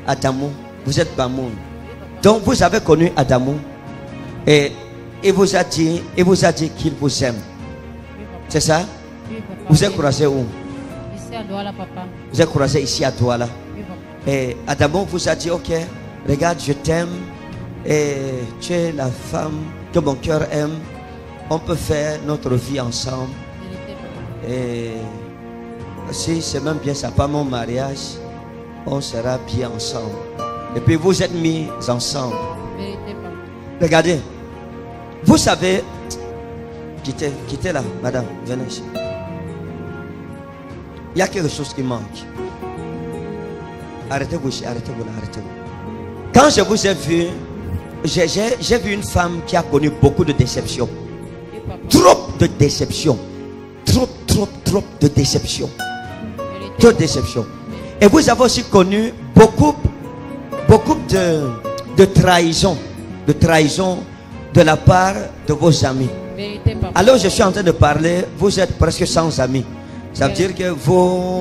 Adamo. Vous êtes Bamoun. Donc vous avez connu Adamo. Et il vous a dit qu'il vous aime. C'est ça? Vous êtes croisé où? Ici à Douala, papa. Vous êtes croisé ici à Douala. Oui, papa. Et Adamo vous a dit, ok, regarde, je t'aime. Et tu es la femme que mon cœur aime. On peut faire notre vie ensemble. Et si c'est même bien ça, pas mon mariage, on sera bien ensemble. Et puis vous êtes mis ensemble. Regardez, vous savez, quittez là, madame, venez ici. Il y a quelque chose qui manque. Arrêtez-vous ici, arrêtez-vous là, arrêtez-vous. Quand je vous ai vu, j'ai vu une femme qui a connu beaucoup de déceptions. Trop de déceptions. Trop de déceptions. Trop de déceptions. Et vous avez aussi connu beaucoup de trahison. De trahison de la part de vos amis. Alors je suis en train de parler, vous êtes presque sans amis. Ça veut dire que vous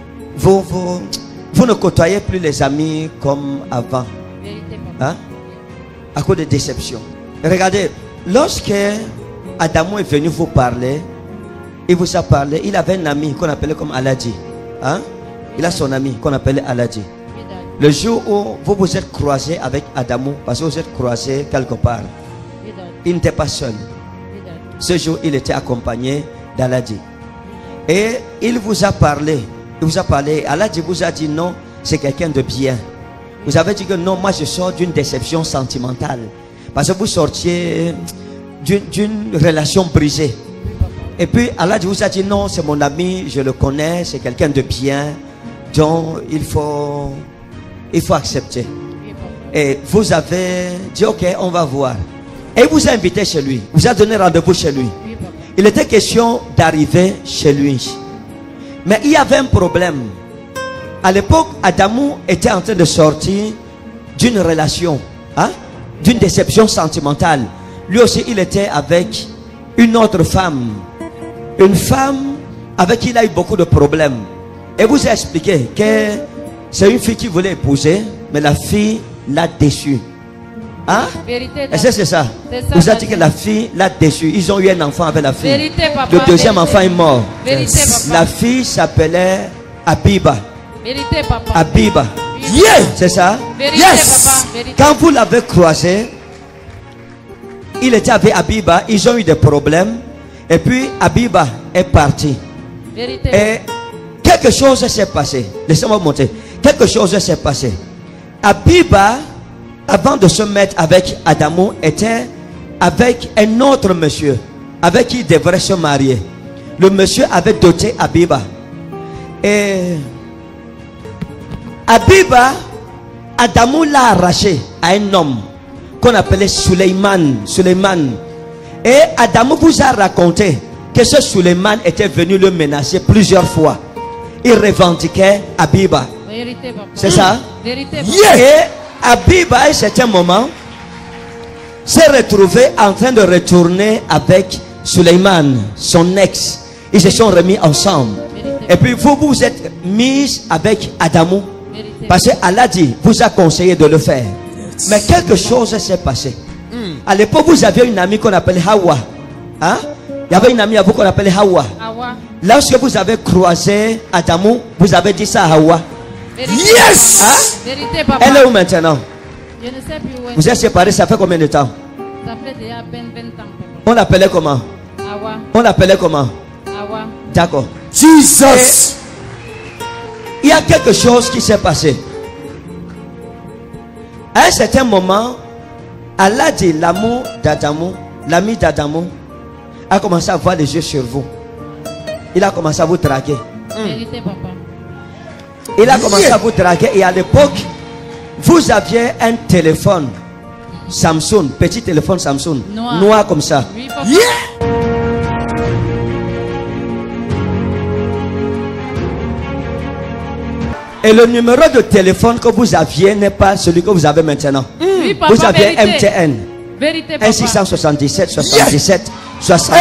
ne côtoyez plus les amis comme avant. Hein? À cause de déception. Regardez, lorsque Adamo est venu vous parler, il vous a parlé, il avait un ami qu'on appelait comme Aladi. Hein? Il a son ami qu'on appelait Aladi. Le jour où vous vous êtes croisé avec Adamo, parce que vous êtes croisé quelque part, il n'était pas seul. Ce jour, il était accompagné d'Aladi. Et il vous a parlé. Il vous a parlé. Aladi vous a dit non, c'est quelqu'un de bien. Vous avez dit que non, moi je sors d'une déception sentimentale. Parce que vous sortiez d'une relation brisée. Et puis Aladi vous a dit non, c'est mon ami, je le connais, c'est quelqu'un de bien. Donc il faut accepter. Et vous avez dit ok, on va voir. Et il vous a invité chez lui. Vous a donné rendez-vous chez lui. Il était question d'arriver chez lui. Mais il y avait un problème. À l'époque, Adamo était en train de sortir d'une relation, hein, d'une déception sentimentale. Lui aussi, il était avec une autre femme. Une femme avec qui il a eu beaucoup de problèmes. Et vous a expliqué que c'est une fille qui voulait épouser, mais la fille l'a déçu. Hein? Est-ce que c'est ça? Vous a dit que la fille l'a déçu. Ils ont eu un enfant avec la fille. Vérité, papa. Le deuxième enfant est mort. Vérité, papa. La fille s'appelait Abiba. Vérité, papa. Abiba. Yeah! C'est ça? Vérité, Yes! papa. Vérité. Quand vous l'avez croisé, il était avec Abiba. Ils ont eu des problèmes. Et puis Abiba est parti. Vérité. Et quelque chose s'est passé. Laissez-moi monter. Quelque chose s'est passé. Abiba, avant de se mettre avec Adamo, était avec un autre monsieur avec qui il devrait se marier. Le monsieur avait doté Abiba. Et Abiba, Adamo l'a arraché à un homme qu'on appelait Suleiman. Et Adamo vous a raconté que ce Suleiman était venu le menacer plusieurs fois. Il revendiquait Abiba. Vérité, papa. C'est ça? Vérité, papa. Yeah. Et Abiba, à un certain moment, s'est retrouvé en train de retourner avec Suleiman, son ex. Ils se sont remis ensemble. Et puis vous vous êtes mis avec Adamo. Parce qu'Allah dit, vous a conseillé de le faire. Mais quelque chose s'est passé. À l'époque, vous aviez une amie qu'on appelait Hawa. Hein? Il y avait une amie à vous qu'on appelait Hawa. Hawa. Lorsque vous avez croisé Adamo, vous avez dit ça à Hawa. Vérité. Yes! Hein? Vérité, papa. Elle est où maintenant? Je ne sais plus où elle Vous êtes séparés, ça fait combien de temps? Ça fait déjà à peine 20 ans, papa. On l'appelait comment? Hawa. On l'appelait comment? Hawa. D'accord. Jesus. Il y a quelque chose qui s'est passé. À un certain moment, Allah dit l'amour d'Adamo, l'ami d'Adamo, a commencé à voir les yeux sur vous. Il a commencé à vous draguer. Vérité, papa. Il a commencé à vous draguer. Et à l'époque, vous aviez un téléphone Samsung, petit téléphone Samsung, noir comme ça. Oui, papa. Yeah! Et le numéro de téléphone que vous aviez n'est pas celui que vous avez maintenant. Oui, papa, Vous aviez vérité. MTN. Vérité, papa. 1677 77 65.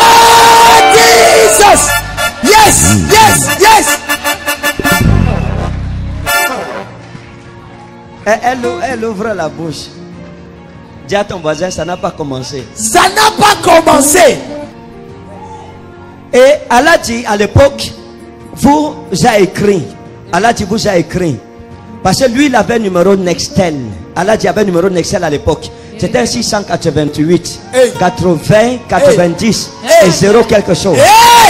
Wow, Jesus. Yes, yes, yes. Elle ouvre la bouche. Dis à ton voisin, ça n'a pas commencé. Ça n'a pas commencé. Et Allah dit à l'époque, vous a écrit. Allah dit vous a écrit. Parce que lui, il avait numéro Nextel. Allah dit il avait numéro Nextel à l'époque. C'était 688, 80, 90 et 0 quelque chose.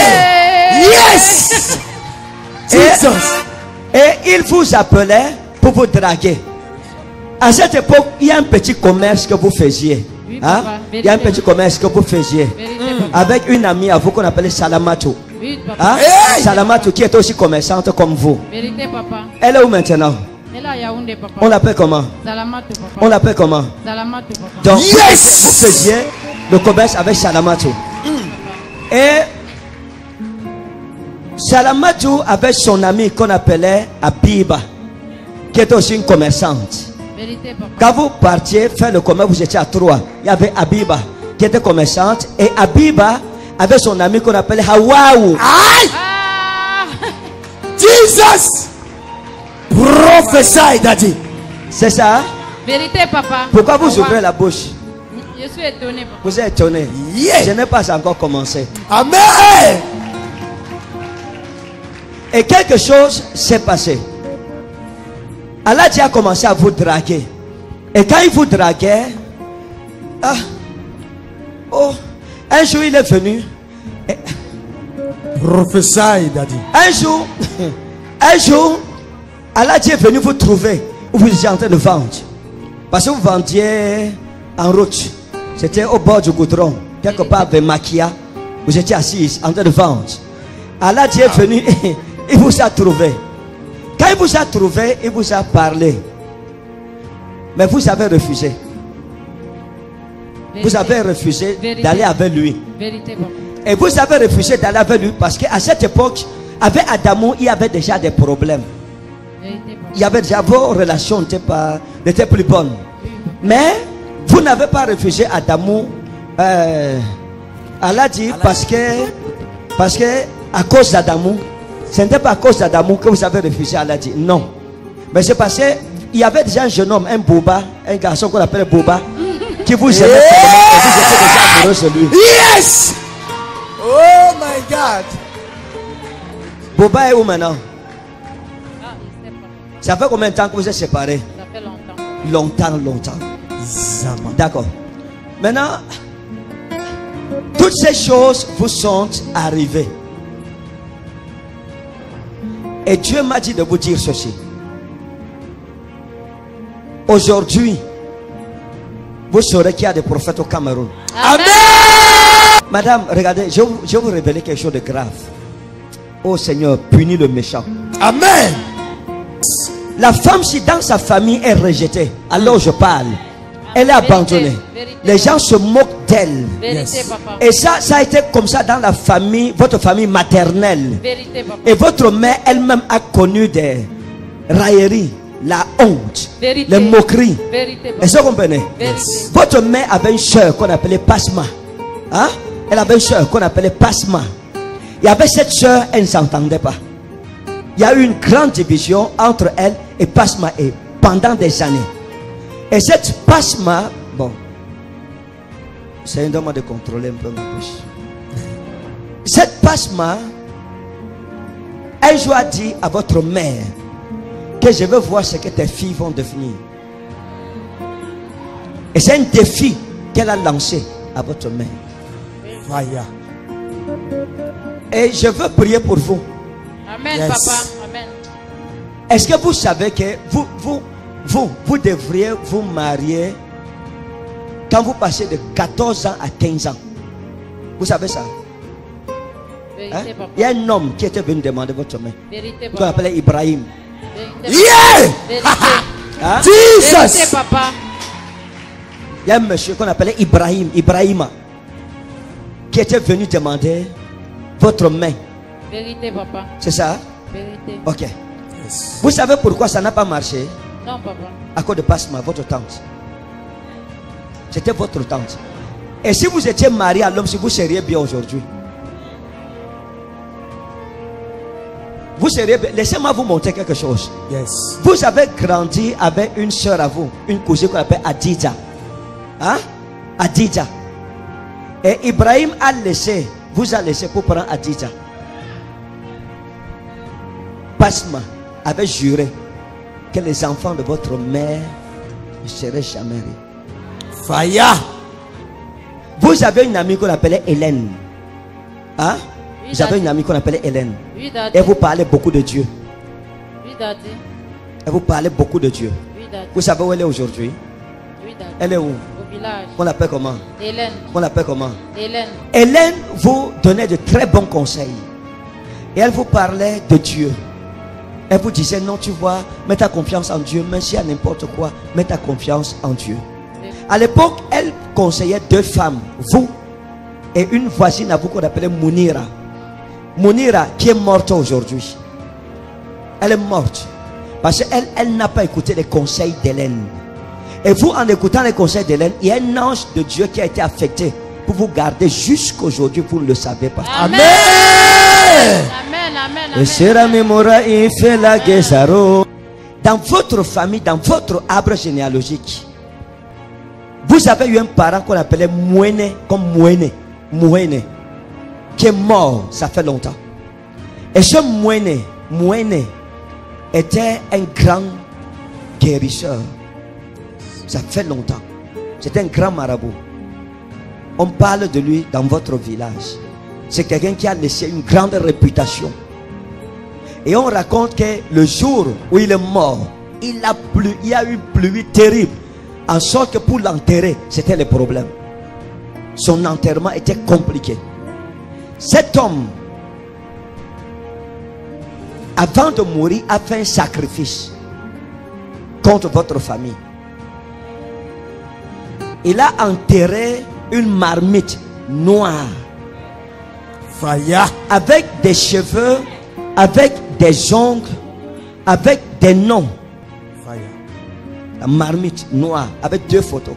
Yes! Jesus. Et il vous appelait pour vous draguer. À cette époque, il y a un petit commerce que vous faisiez. Oui, Hein? papa. Il y a un petit commerce que vous faisiez. Vérité, papa. Avec une amie à vous qu'on appelait Salamatou. Oui, papa. Hein? Hey! Salamatou qui était aussi commerçante comme vous. Vérité, papa. Elle est où maintenant? Elle est à Yaoundé, papa. On l'appelle comment? Salamatou, papa. On l'appelle comment? Salamatou, papa. Donc, Yes! vous faisiez le commerce avec Salamatou. Et Salamatou avait son ami qu'on appelait Abiba, qui était aussi une commerçante. Vérité, papa. Quand vous partiez faire le commerce, vous étiez à 3. Il y avait Abiba qui était commerçante. Et Abiba avait son ami qu'on appelait Hawaou. Aïe! Ah! Jesus! Prophesy, daddy. C'est ça? Hein? Vérité, papa. Pourquoi vous Hawa. ouvrez la bouche? Je suis étonné, papa. Vous êtes étonné. Yeah. Je n'ai pas encore commencé. Amen. Et quelque chose s'est passé. Allah a commencé à vous draguer. Et quand il vous draguait, un jour il est venu. Prophesy, daddy. Un jour, Allah est venu vous trouver où vous étiez en train de vendre. Parce que vous vendiez en route. C'était au bord du goudron, quelque part avec Makia. Vous étiez assis en train de vendre. Allah est venu, il vous a trouvé. Quand il vous a trouvé, il vous a parlé. Mais vous avez refusé. Vérité. Vous avez refusé Vérité. d'aller avec lui. Vérité, papa. Et vous avez refusé d'aller avec lui parce qu'à cette époque, avec Adamou, il y avait déjà des problèmes. Vérité, papa. Il y avait déjà vos relations n'étaient plus bonnes. Mais vous n'avez pas refusé Adamou. Allah dit parce que à cause d'Adamou, ce n'était pas à cause d'Adamou que vous avez refusé. Allah dit non. Mais c'est parce qu'il y avait déjà un jeune homme, un Boba, un garçon qu'on appelle Boba, qui vous aimait tellement et vous étiez déjà amoureux de lui. Yes! Oh my God! Boba est où maintenant? Ah, je sais pas. Ça fait combien de temps que vous êtes séparés? Ça fait longtemps. Longtemps. Zama. D'accord. Maintenant, toutes ces choses vous sont arrivées. Et Dieu m'a dit de vous dire ceci. Aujourd'hui, vous saurez qu'il y a des prophètes au Cameroun. Amen! Madame, regardez, je vais vous révéler quelque chose de grave. Oh Seigneur, punis le méchant. Amen! La femme, si dans sa famille est rejetée, alors je parle, elle est abandonnée. Vérité. Les gens se moquent d'elle. Vérité, Yes. papa. Et ça a été comme ça dans la famille, votre famille maternelle. Vérité, papa. Et votre mère elle-même a connu des railleries, la honte, Vérité. les moqueries. Vérité, papa. Est-ce que vous comprenez? Vérité. Votre mère avait une soeur qu'on appelait Pasma. Hein? Elle avait une soeur qu'on appelait Pasma. Et avec cette soeur, elle ne s'entendait pas. Il y a eu une grande division entre elle et Pasma et pendant des années. Et cette Pasma, bon, c'est un demande de contrôler un peu ma bouche. Cette Pasma, un jour a dit à votre mère que je veux voir ce que tes filles vont devenir. Et c'est un défi qu'elle a lancé à votre mère. Fire. Et je veux prier pour vous. Amen, Yes. papa. Amen. Est-ce que vous savez que vous devriez vous marier quand vous passez de 14 ans à 15 ans? Vous savez ça? Hein? Vérité, papa. Il y a un homme qui était venu demander votre main, Vérité, qu'on papa. appelait Ibrahim. Vérité, Yeah! Vérité. Hein? Vérité, Jesus! papa. Il y a un monsieur qu'on appelait Ibrahima, qui était venu demander votre main. Vérité, papa. C'est ça? Vérité. Ok. Yes. Vous savez pourquoi ça n'a pas marché? Non, papa. À cause de Pasma, votre tante. C'était votre tante. Et si vous étiez marié à l'homme, si vous seriez bien aujourd'hui. Vous serez... Laissez-moi vous montrer quelque chose. Yes. Vous avez grandi avec une soeur à vous, une cousine qu'on appelle Adija. Hein? Adija. Et Ibrahim a laissé, vous a laissé pour prendre Adija. Basma avait juré que les enfants de votre mère ne seraient jamais riches. Fire. Vous avez une amie qu'on appelait Hélène. Hein? Oui, Vous avez daddy. une amie qu'on appelait Hélène. Oui, daddy. Et vous parlez beaucoup de Dieu. Oui, daddy. Et vous parlez beaucoup de Dieu. Oui, daddy. Vous savez où elle est aujourd'hui? Oui, daddy. Elle est où? Au village. On l'appelle comment? Hélène. On l'appelle comment? Hélène. Hélène vous donnait de très bons conseils. Et elle vous parlait de Dieu. Elle vous disait, non, tu vois, mets ta confiance en Dieu. Même si à n'importe quoi, mets ta confiance en Dieu. À l'époque, elle conseillait deux femmes, vous et une voisine à vous qu'on appelait Mounira. Mounira qui est morte aujourd'hui. Elle est morte. Parce qu'elle n'a pas écouté les conseils d'Hélène. Et vous, en écoutant les conseils d'Hélène, il y a un ange de Dieu qui a été affecté pour vous garder jusqu'aujourd'hui. Vous ne le savez pas. Amen. Amen. Amen. Et sera mémora il fait la guésaro. Dans votre famille, dans votre arbre généalogique, vous avez eu un parent qu'on appelait Mouene, comme Mouene, qui est mort, ça fait longtemps. Et ce Mouene était un grand guérisseur. Ça fait longtemps. C'était un grand marabout. On parle de lui dans votre village. C'est quelqu'un qui a laissé une grande réputation. Et on raconte que le jour où il est mort, il y a eu une pluie terrible. En sorte que pour l'enterrer, c'était le problème. Son enterrement était compliqué. Cet homme, avant de mourir, a fait un sacrifice contre votre famille. Il a enterré une marmite noire. Fire. Avec des cheveux, avec des ongles, avec des noms. Fire. La marmite noire avec deux photos.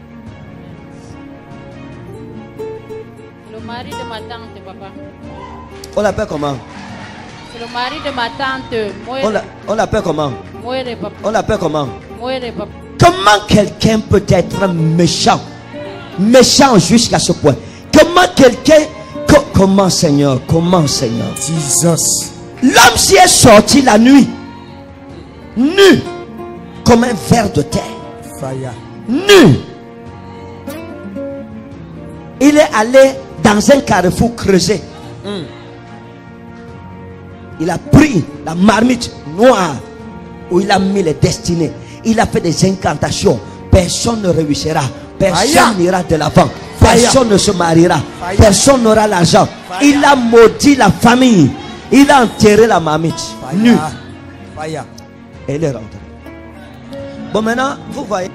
C'est le mari de ma tante, papa. On l'appelle comment? C'est le mari de ma tante. On l'appelle comment? Muere, papa. On l'appelle comment? Muere, papa. Comment quelqu'un peut être méchant? Méchant jusqu'à ce point. Comment quelqu'un... Comment Seigneur? Comment Seigneur? Jesus. L'homme s'y est sorti la nuit. Nu. Comme un ver de terre. Fire. Nu. Il est allé dans un carrefour creusé. Il a pris la marmite noire où il a mis les destinées. Il a fait des incantations. Personne ne réussira. Personne n'ira de l'avant. Personne ne se mariera. Personne n'aura l'argent. Il a maudit la famille. Il a enterré la marmite nue. Fire. Et il est rentré. Bon, maintenant, vous voyez,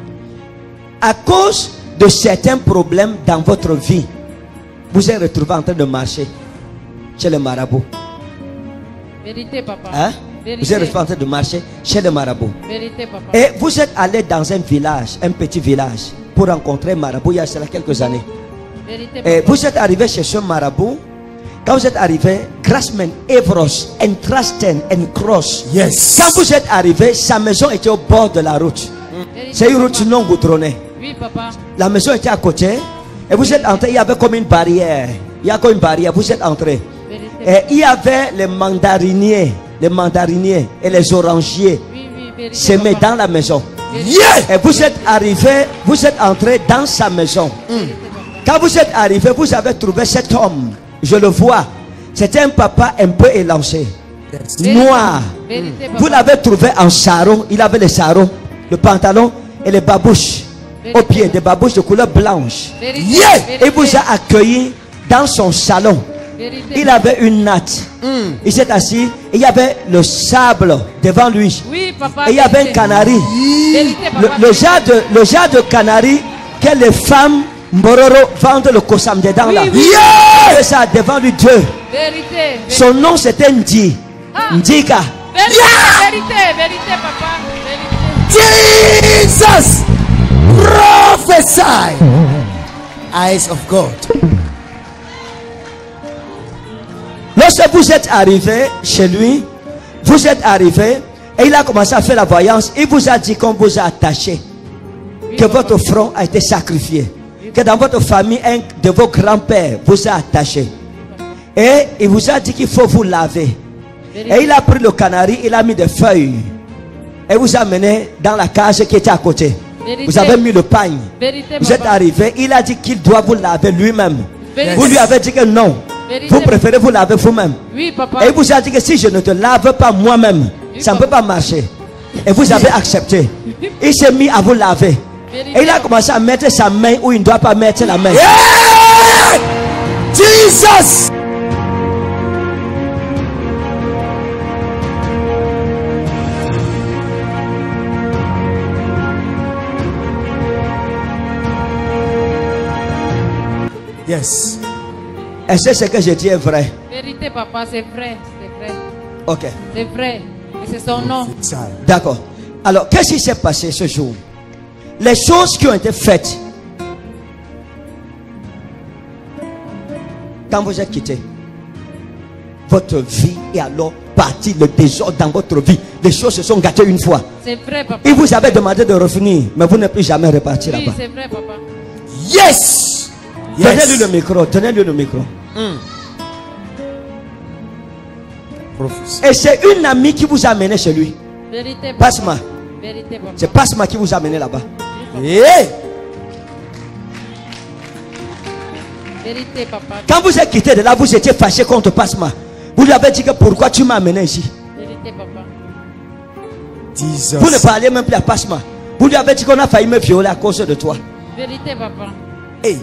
à cause de certains problèmes dans votre vie, vous êtes retrouvé en train de marcher chez le marabout. Vérité, papa. Hein? Vérité. Vous êtes retrouvé en train de marcher chez le marabout. Vérité, papa. Et vous êtes allé dans un village, un petit village, pour rencontrer un marabout il y a cela quelques années. Vérité, Et papa. vous êtes arrivé chez ce marabout. Quand vous êtes arrivé, Grassman, Evros, Entrasten, Cross. Yes. Quand vous êtes arrivé, sa maison était au bord de la route. Vérité, C'est une papa. route non goudronnée. Oui, papa. La maison était à côté. Et vous êtes entré, il y avait comme une barrière. Il y a comme une barrière, vous êtes entré. Vérité. Et il y avait les mandariniers et les orangiers Oui, oui, vérité, semés papa. dans la maison. Yeah. Et vous êtes arrivé, vous êtes entré dans sa maison. Vérité, papa. Quand vous êtes arrivé, vous avez trouvé cet homme. Je le vois. C'était un papa un peu élancé, Yes. noir. Vérité, papa. Vous l'avez trouvé en sarrau. Il avait les sarraux, le pantalon et les babouches au pied, des babouches de couleur blanche. Vérité, Yeah! vérité. Il vous a accueilli dans son salon. Vérité. Il avait une natte. Il s'est assis et il y avait le sable devant lui. Oui, papa. Et il y avait un vérité. canari. Vérité, papa. Le genre de canari que les femmes Mbororo vendent le kosam dedans là. Oui, oui. Yeah! Et ça devant lui Dieu. Vérité. Son nom c'était Ndi. Ah. Ndika. Vérité, vérité, vérité, papa. Vérité. Jesus. Prophesy. Eyes of God. Lorsque vous êtes arrivé chez lui, vous êtes arrivé et il a commencé à faire la voyance. Il vous a dit qu'on vous a attaché, que votre front a été sacrifié, que dans votre famille, un de vos grands-pères vous a attaché. Et il vous a dit qu'il faut vous laver. Et il a pris le canari, il a mis des feuilles. Et vous a amené dans la cage qui était à côté. Vous avez mis le pagne. Vous êtes arrivé, il a dit qu'il doit vous laver lui-même. Vous lui avez dit que non. Vous préférez vous laver vous-même. Oui, papa. Et il vous a dit que si je ne te lave pas moi-même, ça ne peut pas marcher. Et vous avez accepté. Il s'est mis à vous laver. Et il a commencé à mettre sa main où il ne doit pas mettre la main. Yeah! Jesus! Yes. Est-ce que ce que je dis est vrai? Vérité, papa, c'est vrai. C'est vrai. Ok. C'est vrai. Et c'est son nom. D'accord. Alors, qu'est-ce qui s'est passé ce jour? Les choses qui ont été faites quand vous êtes quitté, votre vie est alors partie, le désordre dans votre vie. Les choses se sont gâtées une fois. C'est vrai, papa. Il vous avait demandé de revenir, mais vous n'êtes plus jamais reparti Oui, là-bas. c'est vrai, papa. Yes! Donnez-lui le micro, donnez-lui le micro. Et c'est une amie qui vous a amené chez lui. Vérité, papa. Pasma. Vérité, papa. C'est Pasma qui vous a amené là-bas. Yeah! Vérité, papa. Quand vous êtes quitté de là, vous étiez fâché contre Pasma. Vous lui avez dit que pourquoi tu m'as amené ici. Vérité, papa. Jesus. Vous ne parlez même plus à Pasma. Vous lui avez dit qu'on a failli me violer à cause de toi. Vérité, papa. Hey.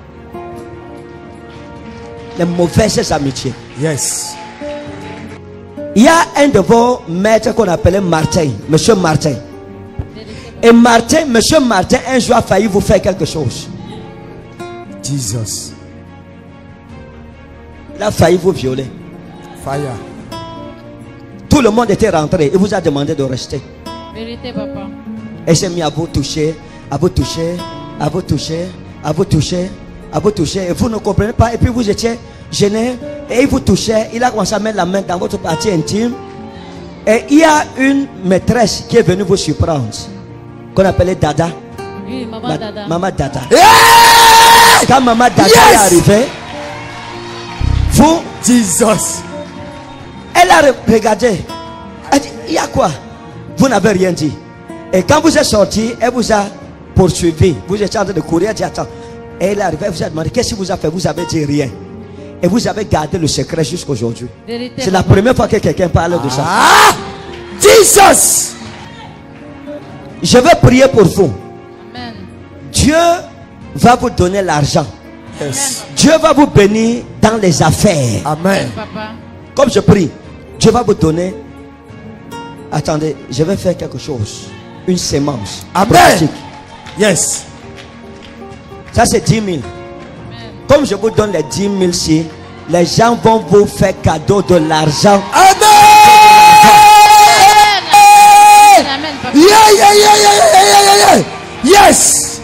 Les mauvaises amitiés. Yes. Il y a un de vos maîtres qu'on appelait Martin, Monsieur Martin. Vérité, Et Martin, Monsieur Martin, un jour a failli vous faire quelque chose. Jesus. Il a failli vous violer. Fire. Tout le monde était rentré. Il vous a demandé de rester. vérité, papa. Et s'est mis à vous toucher, à vous toucher, à vous toucher, à vous toucher, à vous toucher. Et vous ne comprenez pas. Et puis vous étiez gêné. Et il vous touchait. Il a commencé à mettre la main dans votre partie intime. Et il y a une maîtresse qui est venue vous surprendre. Qu'on appelait Dada. Oui, maman Dada. Maman Dada. Yeah! Quand Maman Dada est arrivée, vous, Jesus. elle a regardé. Elle dit, il y a quoi? Vous n'avez rien dit. Et quand vous êtes sorti, elle vous a poursuivi. Vous étiez en train de courir. Elle dit, attends. Et elle est arrivée, elle vous a demandé, qu'est-ce qui vous a fait? Vous avez dit rien. Et vous avez gardé le secret jusqu'aujourd'hui. C'est la première fois que quelqu'un parle de ça. Ah! Jesus. Je vais prier pour vous. Amen. Dieu va vous donner l'argent. Yes. Dieu va vous bénir dans les affaires. Amen. Papa. Comme je prie, Dieu va vous donner. Attendez, je vais faire quelque chose. Une sémence. Amen. prophétique. Yes. Ça c'est 10 000. Amen. Comme je vous donne les 10 000 ici, les gens vont vous faire cadeau de l'argent. Amen. Amen, papa. Yeah, yeah, yeah, yeah, yeah, yeah, yeah. Yes.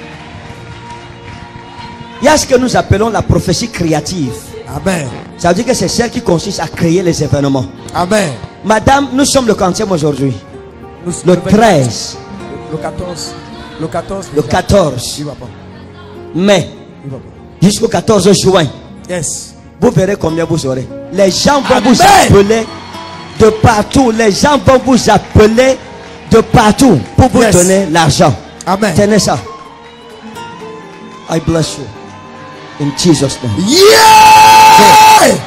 Il y a ce que nous appelons la prophétie créative. Amen. Ça veut dire que c'est celle qui consiste à créer les événements. Amen. Madame, nous sommes le quantième aujourd'hui. Nous- Le 13, Le 14. Le 14. le 14 Il va pas. mai Il va pas. jusqu'au 14 juin. Yes. Vous verrez combien vous aurez. Les gens vont Amen. vous appeler de partout. Les gens vont vous appeler de partout pour vous Yes. donner l'argent. Amen. Tenez ça. I bless you. In Jesus' name. Yeah.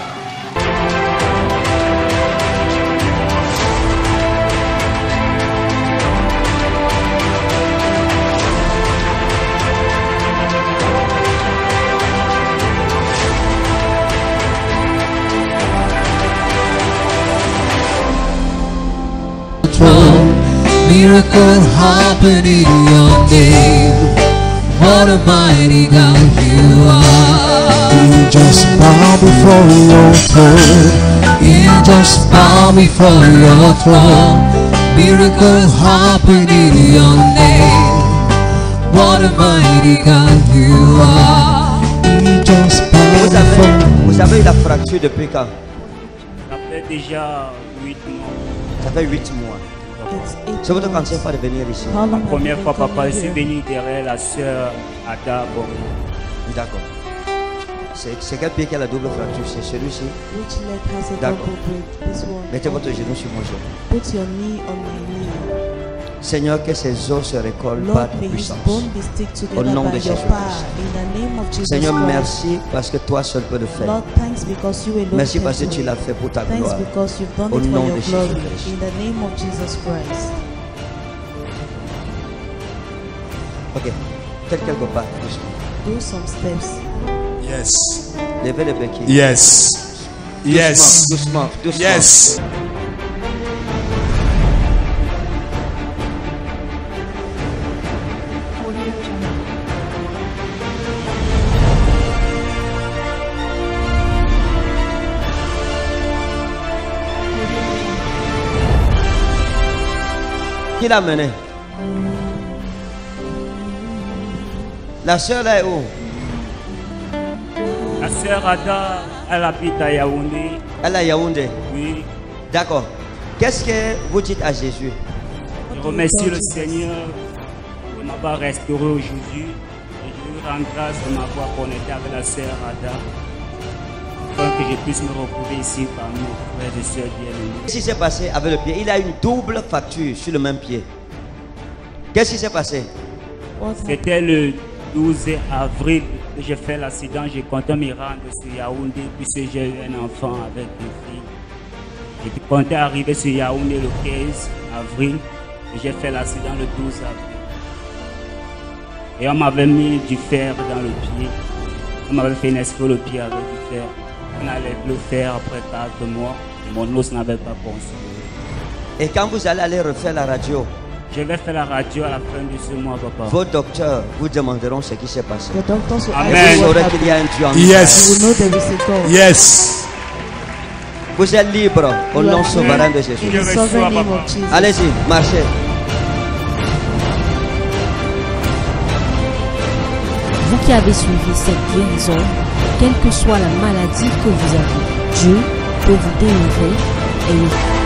Miracle happening in your name. What a mighty God you are. Angels bow before your throne. Angels bow before your throne. Miracle happening in your name. What a mighty God you are. Angels bow before. Vous avez eu la fracture depuis quand? fait déjà 8 mois. Ça fait 8 mois. C'est votre quatrième fois de venir ici. La première fois, papa, je suis venu derrière la sœur Ada Bongo. D'accord. C'est quel pied qui a la double fracture? C'est celui-ci? Which leg has a D'accord. double break? This one. Mettez votre genou sur mon genou. Put your knee on my knee. Seigneur, que ces os se recollent par Lord, ta may his puissance. bone be stick Au together nom de by your Jésus power. Christ. In the name of Jesus Seigneur, Christ. merci parce que toi seul peux le faire. Lord, thanks because you alone Merci can parce que do tu it. l'as fait pour ta Thanks gloire. because you've done Au it for nom your de glory. Jésus-Christ. In the name of Jesus Christ. Ok. Faites quelque part. Doucement. Do some steps. Yes. Levez le béquille. Yes. Yes. Doucement, doucement. Yes. Qui l'a mené? La sœur là est où? La sœur Ada, elle habite à Yaoundé. Elle est à Yaoundé. Oui. D'accord. Qu'est-ce que vous dites à Jésus? Je remercie le Seigneur de m'avoir restauré aujourd'hui. Et je lui rends grâce de m'avoir connecté avec la sœur Ada. Afin que je puisse me retrouver ici parmi mes frères et sœurs bien-aimés. Qu'est-ce qui s'est passé avec le pied? Il a une double fracture sur le même pied. Qu'est-ce qui s'est passé? What happened? C'était le 12 avril que j'ai fait l'accident. J'ai compté me rendre sur Yaoundé puisque j'ai eu un enfant avec deux filles. J'ai compté arriver sur Yaoundé le 15 avril et j'ai fait l'accident le 12 avril. Et on m'avait mis du fer dans le pied. On m'avait fait inscrire le pied avec du fer. On allait le faire après 4 mois et mon os n'avait pas consommé. Et quand vous allez aller refaire la radio, Je vais faire la radio à la fin de ce mois, papa. vos docteurs vous demanderont ce qui s'est passé. The doctors will Amen. ask Vous you what saurez qu'il y a un happened. Dieu en You Yes. will know there is a God. Yes. Vous êtes libre au nom souverain de Jésus. In Je the reçois, sovereign name papa. of Jesus. Allez-y, marchez. Vous qui avez suivi cette guérison, quelle que soit la maladie que vous avez, Dieu peut vous délivrer et